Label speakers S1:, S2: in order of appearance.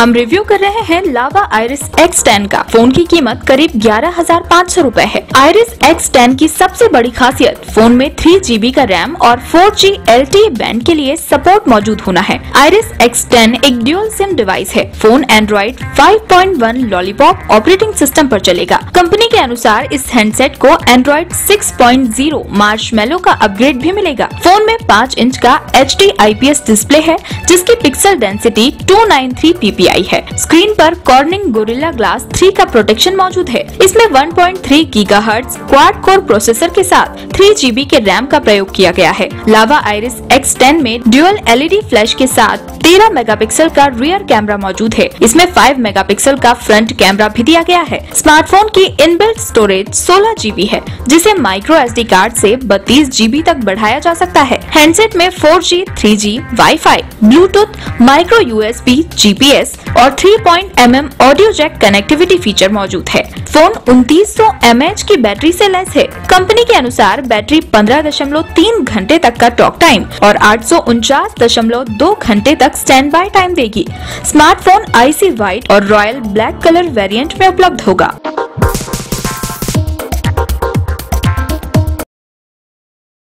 S1: हम रिव्यू कर रहे हैं लावा आइरिस X10 का। फोन की कीमत करीब 11,500 रूपए है। आइरिस X10 की सबसे बड़ी खासियत फोन में 3GB का रैम और 4G LTE बैंड के लिए सपोर्ट मौजूद होना है। आइरिस X10 एक ड्यूल सिम डिवाइस है। Phone Android 5.1 Lollipop operating system पर चलेगा। कंपनी के अनुसार इस हैंडसेट को एंड्रॉइड 6.0 मार्शमैलो का अपग्रेड भी मिलेगा। फोन में 5 इंच का HD IPS डिस्प्ले है, जिसकी पिक्सल डेंसिटी 293 ppi है। स्क्रीन पर कॉर्निंग गोरिल्ला ग्लास 3 का प्रोटेक्शन मौजूद है। इसमें 1.3 गीगाहर्ट्ज क्वाड कोर प्रोसेसर के साथ 3GB के रैम का प्रयोग किया गया है। लावा आइरिस X10 में ड्यूल LED फ्लैश के साथ 13 मेगापिक्सल का रियर कैमरा मौजूद है। इसमें 5 मेगापिक्सल का फ्रंट कैमरा भी दिया गया है। स्मार्टफोन की इनबिल्ट स्टोरेज 16GB है, जिसे माइक्रो SD कार्ड से 32GB तक बढ़ाया जा सकता है। हैंडसेट में 4G, 3G, WiFi, Bluetooth, micro USB, GPS और 3.mm audio Jack connectivity feature मौजूद है। फोन 2900 mAh की बैटरी से लैस है। कंपनी के अनुसार बैटरी 15.3 घंटे तक का टॉक टाइम और 849.2 घंटे तक स्टैंड बाय टाइम देगी। स्मार्टफोन आईसी व्हाइट और रॉयल ब्लैक कलर वेरिएंट में उपलब्ध होगा।